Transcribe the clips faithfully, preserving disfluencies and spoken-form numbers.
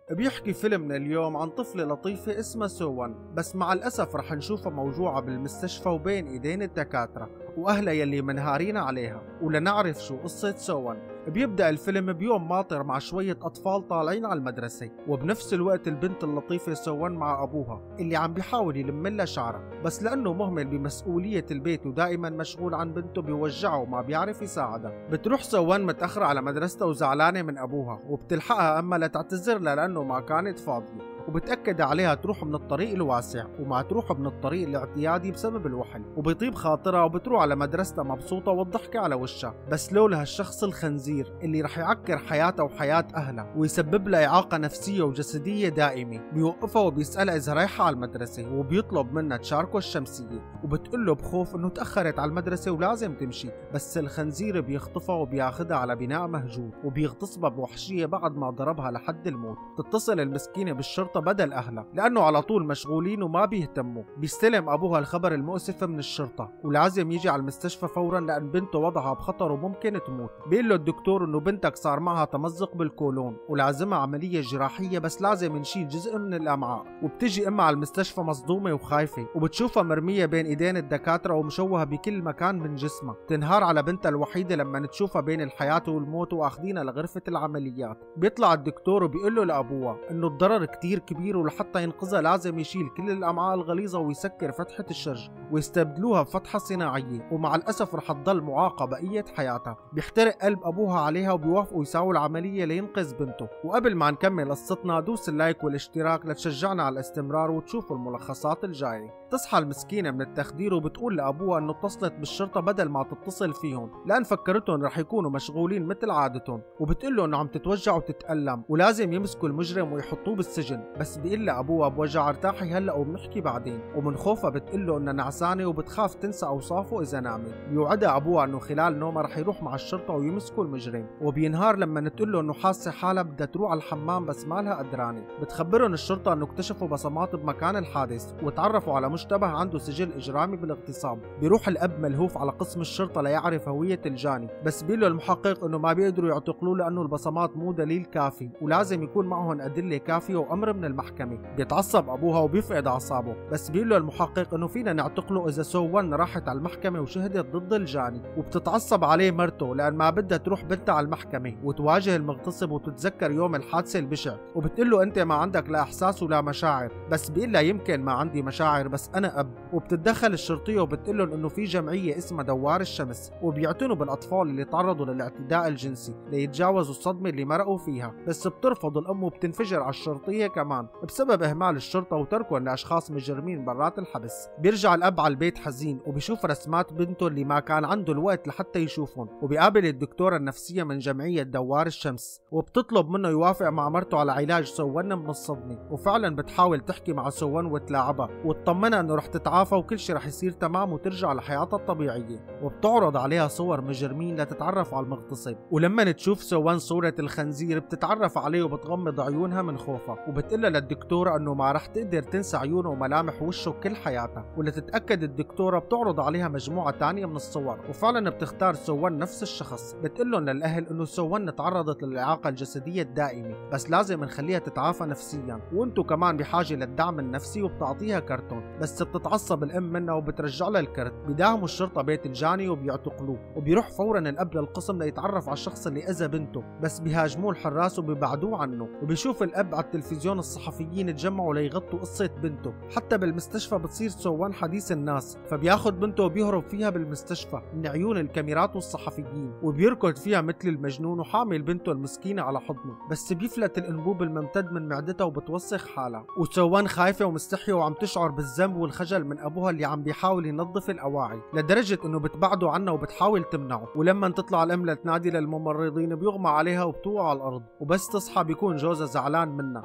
بيحكي فيلمنا اليوم عن طفلة لطيفة اسمها سوان، بس مع الأسف رح نشوفها موجوعة بالمستشفى وبين إيدين الدكاترة وأهلها يلي منهارين عليها. ولنعرف شو قصة سوان، بيبدأ الفيلم بيوم ماطر مع شوية أطفال طالعين على المدرسة، وبنفس الوقت البنت اللطيفة سوان مع أبوها اللي عم بيحاول يلملها شعرها، بس لأنه مهمل بمسؤولية البيت ودائما مشغول عن بنته بيوجعه وما بيعرف يساعدها. بتروح سوان متأخرة على مدرستها وزعلانة من أبوها، وبتلحقها أما لتعتذر لها لأنه ما كانت فاضية، وبتأكد عليها تروح من الطريق الواسع وما تروح من الطريق الاعتيادي بسبب الوحل، وبيطيب خاطرها وبتروح على مدرستها مبسوطة والضحكة على وشها. بس لولا هالشخص الخنزير اللي رح يعكر حياتها وحياة أهلها ويسبب لها إعاقة نفسية وجسدية دائمة، بيوقفها وبيسألها إذا رايحة على المدرسة، وبيطلب منها تشاركه الشمسية، وبتقول له بخوف إنه تأخرت على المدرسة ولازم تمشي. بس الخنزير بيخطفها وبياخدها على بناء مهجور وبيغتصبها بوحشية بعد ما ضربها لحد الموت. تتصل المسكينة بالشرطة بدل أهلها لأنه على طول مشغولين وما بيهتموا. بيستلم أبوها الخبر المؤسف من الشرطة ولازم يجي على المستشفى فورا لأن بنته وضعها بخطر وممكن تموت. بيقول له الدكتور إنه بنتك صار معها تمزق بالكولون ولازمها عملية جراحية، بس لازم نشيل جزء من الأمعاء. وبتجي أمها على المستشفى مصدومة وخايفة، وبتشوفها مرمية بين إيدين الدكاترة ومشوهة بكل مكان من جسمها. تنهار على بنتها الوحيدة لما تشوفها بين الحياة والموت وأخذينها لغرفة العمليات. بيطلع الدكتور وبيقول له لأبوها إنه الضرر كتير كبير ولحتى ينقذها لازم يشيل كل الأمعاء الغليظة ويسكر فتحة الشرج ويستبدلوها بفتحة صناعية، ومع الأسف رح تضل معاقة بقية حياتها. بيحترق قلب أبوها عليها وبيوافقوا يساووا العملية لينقذ بنته. وقبل ما نكمل قصتنا دوس اللايك والاشتراك لتشجعنا على الاستمرار وتشوفوا الملخصات الجاية. تصحى المسكينة من التخدير وبتقول لأبوها إنه اتصلت بالشرطة بدل ما تتصل فيهم لأن فكرتهم رح يكونوا مشغولين مثل عادتهم، وبتقول له إنه عم تتوجع وتتألم ولازم يمسكوا المجرم ويحطوه بالسجن. بس بيقول لها أبوها بوجع ارتاحي هلا وبنحكي بعدين، ومن خوفها بتقول له إنها نعسانة وبتخاف تنسى أوصافه إذا نامت. بيوعدها أبوها إنه خلال نومها رح يروح مع الشرطة ويمسكوا المجرم، وبينهار لما تقول له إنه حاسة حالها بدها تروح على الحمام بس مالها قدرانة. بتخبرهم الشرطة إنه اكتشفوا بصمات بمكان الحادث وتعرفوا على مشتبه عنده سجل إجرامي بالاغتصاب. بيروح الأب ملهوف على قسم الشرطة ليعرف هوية الجاني، بس بيقول له المحقق إنه ما بيقدروا يعتقلوه لأنه البصمات مو دليل كافي ولازم يكون معهم أدلة كافية وأمر من المحكمة. بيتعصب أبوها وبيفقد أعصابه، بس بيقول له المحقق إنه فينا نعتقله إذا سوان راحت على المحكمة وشهدت ضد الجاني. وبتتعصب عليه مرته لأن ما بدها تروح بنتها على المحكمة وتواجه المغتصب وتتذكر يوم الحادثة البشع، وبتقول له أنت ما عندك لا إحساس ولا مشاعر. بس بيقول لها يمكن ما عندي مشاعر بس أنا أب. وبتتدخل الشرطية وبتقول لهم إنه في جمعية اسمها دوار الشمس وبيعتنوا بالأطفال اللي تعرضوا للاعتداء الجنسي ليتجاوزوا الصدمة اللي مرقوا فيها. بس بترفض الأم وبتنفجر على الشرطية كمان بسبب إهمال الشرطة وتركهم لأشخاص مجرمين برات الحبس. بيرجع الأب على البيت حزين وبيشوف رسمات بنته اللي ما كان عنده الوقت لحتى يشوفهم، وبيقابل الدكتورة النفسية من جمعية دوار الشمس وبتطلب منه يوافق مع مرته على علاج سوان من الصدمة. وفعلا بتحاول تحكي مع سوان وتلاعبها وتطمنها انه رح تتعافى وكل شيء رح يصير تمام وترجع لحياتها الطبيعية. وبتعرض عليها صور مجرمين لتتعرف على المغتصب، ولما تشوف سوان صورة الخنزير بتتعرف عليه وبتغمض عيونها من خوفها، وبتقلها للدكتورة انه ما رح تقدر تنسى عيونه وملامح وشه كل حياتها. ولتتأكد الدكتورة بتعرض عليها مجموعة تانية من الصور وفعلا بتختار سوان نفس الشخص. بتقلهم للأهل انه سوان تعرضت للإعاقة الجسدية الدائمة بس لازم نخليها تتعافى نفسيا وانتو كمان بحاجة للدعم النفسي، وبتعطيها كرتون. بس بتتعصب الام منها وبترجع لها الكرت. بيداهموا الشرطة بيت الجاني وبيعتقلوه، وبيروح فورا الاب للقسم ليتعرف على الشخص اللي اذى بنته، بس بيهاجموه الحراس وبيبعدوه عنه. وبيشوف الاب على التلفزيون الصحفيين تجمعوا ليغطوا قصة بنته. حتى بالمستشفى بتصير سوان حديث الناس، فبياخد بنته وبيهرب فيها بالمستشفى من عيون الكاميرات والصحفيين، وبيركض فيها مثل المجنون وحامل بنته المسكينة على حضنه. بس بيفلت الانبوب الممتد من معدتها وبتوسخ حالها، وسوان خايفة ومستحية وعم تشعر بالذنب والخجل من ابوها اللي عم بيحاول ينظف الاواعي لدرجة انه بتبعده عنها وبتحاول تمنعه. ولما تطلع الام لتنادي للممرضين بيغمى عليها وبتوقع على الارض، وبس تصحى بيكون جوزها زعلان منها لانه خبى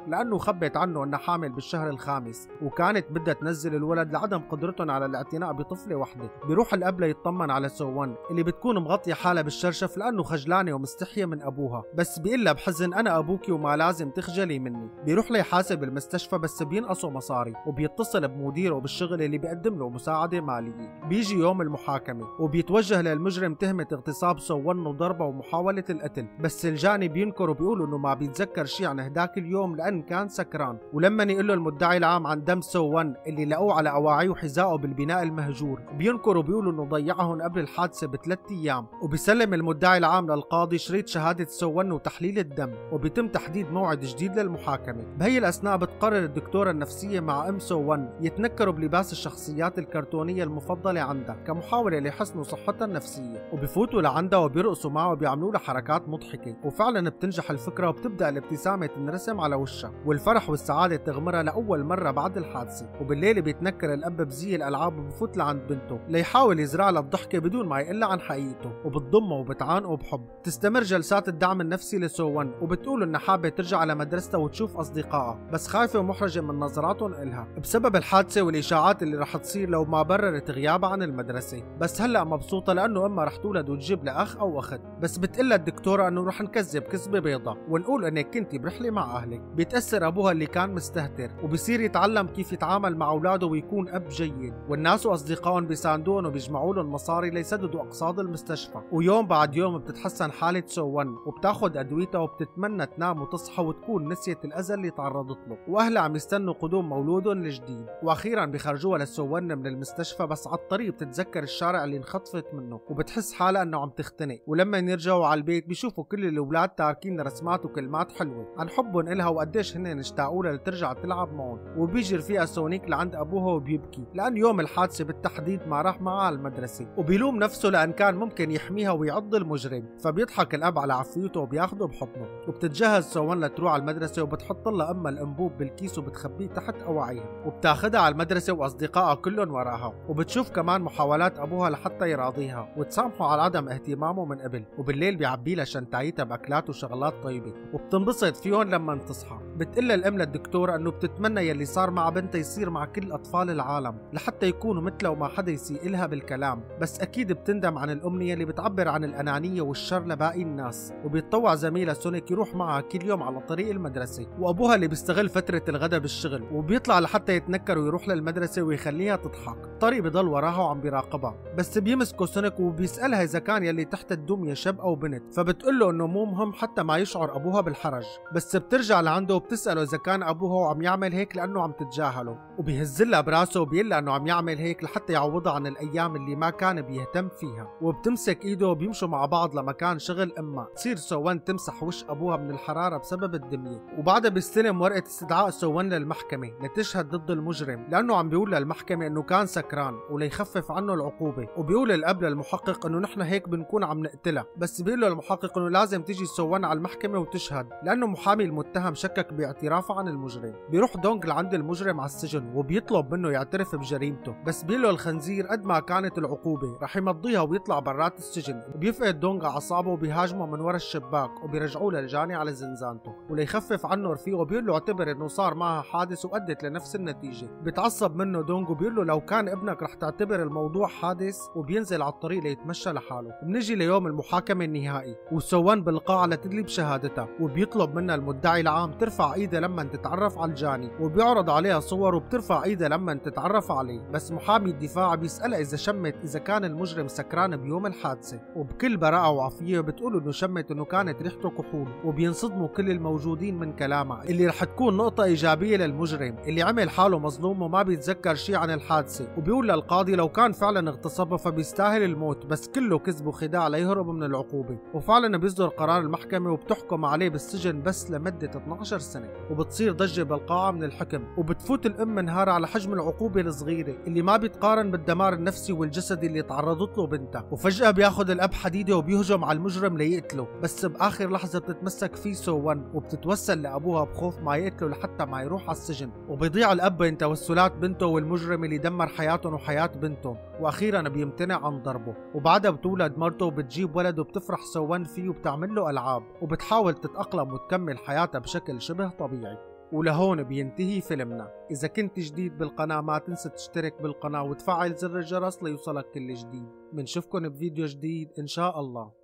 خبت عنه انها حامل بالشهر الخامس وكانت بدها تنزل الولد لعدم قدرتهم على الاعتناء بطفله وحده. بيروح الاب ليطمن على سوان اللي بتكون مغطيه حالها بالشرشف لانه خجلانه ومستحيه من ابوها، بس بيقول لها بحزن انا ابوكي وما لازم تخجلي مني. بيروح ليحاسب المستشفى بس بينقصوا مصاري، وبيتصل بمديره بالشغل اللي بيقدم له مساعده ماليه. بيجي يوم المحاكمه وبيتوجه للمجرم تهمه اغتصاب سوان وضربه ومحاوله القتل، بس الجاني بينكر وبيقول انه ما بيتذكر شيء عن هداك اليوم لان كان سكران. ولما يقول له المدعي العام عن دم سوان اللي لقوه على اواعيه وحذائه بالبناء المهجور، بينكر وبيقول انه ضيعهم قبل الحادثه بثلاث ايام. وبيسلم المدعي العام للقاضي شريط شهاده سوان وتحليل الدم، وبيتم تحديد موعد جديد للمحاكمه. بهي الاثناء بتقرر الدكتوره النفسيه مع ام سوان يتنكروا بلباس الشخصيات الكرتونيه المفضله عندها كمحاوله لحسن صحتها النفسيه، وبفوتوا لعندها وبيرقصوا معه وبيعملوا لها حركات مضحكه، وفعلا بتنجح الفكره وبتبدا الابتسامه تنرسم على وشها والفرح والسعاده تغمرها لاول مره بعد الحادثه. وبالليل بيتنكر الاب بزي الالعاب وبفوت لعند بنته ليحاول يزرع لها الضحكه بدون ما يقلها عن حقيقته، وبتضمه وبتعانقه بحب. تستمر جلسات الدعم النفسي لسوان وبتقول انها حابه ترجع على مدرستها وتشوف اصدقائها، بس خايفه ومحرجه من نظراتهم إلها بسبب الحادثه والاشاعات اللي رح تصير لو ما بررت غيابها عن المدرسه. بس هلا مبسوطه لانه امها رح تولد وتجيب لها اخ او اخت، بس بتقلها الدكتوره انه رح نكذب كذبه بيضة ونقول انك كنتي برحله مع اهلك. بيتاثر ابوها اللي كان مستهتر وبصير يتعلم كيف يتعامل مع اولاده ويكون اب جيد، والناس واصدقائهم بيساندوهم وبيجمعوا لهم مصاري ليسددوا اقساط المستشفى. ويوم بعد يوم بتتحسن حاله سوان وبتاخذ ادويتها وبتتمنى تنام وتصحى وتكون نسيت الاذى اللي تعرضت له، واهلها عم يستنوا قدوم مولودهم الجديد. واخيرا بيخرجوها لسوان من المستشفى، بس على الطريق بتتذكر الشارع اللي انخطفت منه وبتحس حالها انه عم تختنق. ولما يرجعوا على البيت بيشوفوا كل الاولاد تاركين رسمات وكلمات حلوه عن حبهم إلها وقديش هن اشتاقوا لها لترجع تلعب معهم. وبيجي رفيقها سونيك لعند ابوها وبيبكي لان يوم الحادثه بالتحديد ما راح معها على المدرسه، وبيلوم نفسه لان كان ممكن يحميها ويعض المجرم. فبيضحك الاب على عفويته وبياخده بحضنه. وبتتجهز سوان لتروح على المدرسه وبتحط لها امها الانبوب بالكيس وبتخبيه تحت اواعيها، وبتاخدها على المدرسه واصدقائها كلهم وراها. وبتشوف كمان محاولات ابوها لحتى يراضيها وتسامحه على عدم اهتمامه من قبل. وبالليل بيعبي لها شنطايتها باكلات وشغلات طيبه وبتنبسط فيهم لما تصحى. بتقول الام للدكتوره انه بتتمنى يلي صار مع بنتها يصير مع كل اطفال العالم لحتى يكونوا مثلها وما حدا يسيء لها بالكلام، بس اكيد بتندم عن الامنيه اللي بتعبر عن الانانيه والشر لباقي الناس. وبيتطوع زميلها سونيك يروح معها كل يوم على طريق المدرسه، وابوها اللي بيستغل فتره الغداء بالشغل وبيطلع لحتى يتنكر ويروح للمدرسه ويخليها تضحك. الطريق بضل وراها وعم بيراقبها، بس بيمسكوا سونيك وبيسالها اذا كان يلي تحت الدميه شاب او بنت، فبتقول له انه مو مهم حتى ما يشعر ابوها بالحرج. بس بترجع لعنده وبتساله اذا كان ابوها وعم يعمل هيك لانه عم تتجاهله، وبيهز لها براسه وبيقول لها انه عم يعمل هيك لحتى يعوضها عن الايام اللي ما كان بيهتم فيها. وبتمسك ايده وبيمشوا مع بعض لمكان شغل امها. تصير سوان تمسح وش ابوها من الحراره بسبب الدميه، وبعدها بيستلم ورقه استدعاء سوان للمحكمه لتشهد ضد المجرم لانه عم بيقول للمحكمه انه كان سكران وليخفف عنه العقوبه. وبيقول الاب للمحقق انه نحن هيك بنكون عم نقتلها، بس بيقول له المحقق انه لازم تيجي سوان على المحكمه وتشهد لانه محامي المتهم شكك باعترافه عن المجرم. بيروح دونغ لعند المجرم على السجن وبيطلب منه يعترف بجريمته، بس بيقول له الخنزير قد ما كانت العقوبه رح يمضيها ويطلع برات السجن. بيفقد دونغ اعصابه وبيهاجمه من ورا الشباك وبيرجعوه للجاني على زنزانته. وليخفف عنه رفيقه بيقول له اعتبر انه صار معها حادث وادت لنفس النتيجه. بيتعصب منه دونغ وبيقول له لو كان ابنك رح تعتبر الموضوع حادث، وبينزل على الطريق ليتمشى لحاله. بنجي ليوم المحاكمه النهائي وسوان بالقاعه لتدلي بشهادتها، وبيطلب منها المدعي العام ترفع ايدها لما تتعرف على الجاني، وبيعرض عليها صور وبترفع ايدها لما تتعرف عليه. بس محامي الدفاع بيسالها اذا شمت اذا كان المجرم سكران بيوم الحادثه، وبكل براءه وعفويه بتقول انه شمت انه كانت ريحته كحول. وبينصدموا كل الموجودين من كلامها اللي رح تكون نقطه ايجابيه للمجرم اللي عمل حاله مظلوم وما بيتذكر شيء عن الحادثه. وبيقول للقاضي لو كان فعلا اغتصبها فبيستاهل الموت، بس كله كذب وخداع ليهرب من العقوبه. وفعلا بيصدر قرار المحكمه وبتحكم عليه بالسجن بس لمده اثنعش سنه. وبتصير ضجه بالقاعه من الحكم، وبتفوت الام منهارة على حجم العقوبه الصغيره اللي ما بيتقارن بالدمار النفسي والجسدي اللي تعرضت له بنتها. وفجاه بياخذ الاب حديده وبيهجم على المجرم ليقتله، بس باخر لحظه بتتمسك فيه سوان وبتتوسل لابوها بخوف ما يقتله لحتى ما يروح على السجن. وبيضيع الاب بين توسلات بنته والمجرم اللي دمر حياتهم وحياه بنته، واخيرا بيمتنع عن ضربه. وبعدها بتولد مرته وبتجيب ولد وبتفرح سوان فيه وبتعمل له العاب وبتحاول تتاقلم وتكمل حياتها بشكل شبه طبيعي. ولهون بينتهي فيلمنا. إذا كنت جديد بالقناة ما تنسى تشترك بالقناة وتفعل زر الجرس ليوصلك كل جديد. منشوفكن بفيديو جديد إن شاء الله.